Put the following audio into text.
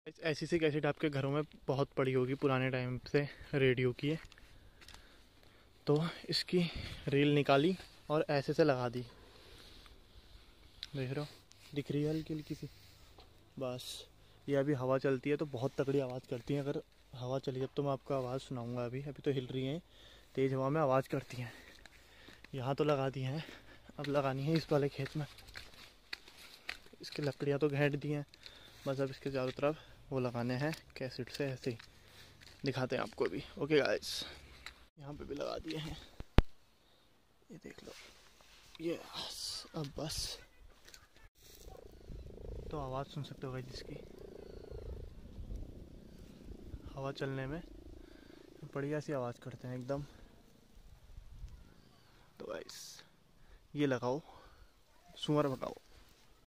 ऐसी सी कैसेट आपके घरों में बहुत पड़ी होगी पुराने टाइम से रेडियो की है। तो इसकी रील निकाली और ऐसे से लगा दी। देख रहे हो, दिख रही है हल्की हल्की सी। बस ये अभी हवा चलती है तो बहुत तगड़ी आवाज़ करती है। अगर हवा चली जब तो मैं आपको आवाज़ सुनाऊंगा। अभी अभी तो हिल रही हैं, तेज़ हवा में आवाज़ करती हैं। यहाँ तो लगा दी हैं, अब लगानी है इस वाले खेत में। इसकी लकड़ियाँ तो घेंट दी हैं, बस अब इसके चारों तरफ वो लगाने हैं कैसेट से। ऐसे ही दिखाते हैं आपको भी। ओके गाइस, यहाँ पे भी लगा दिए हैं, ये देख लो। ये अब बस तो आवाज़ सुन सकते हो गाइस इसकी। हवा चलने में बढ़िया सी आवाज़ करते हैं एकदम। तो गाइस ये लगाओ, सुअर भगाओ।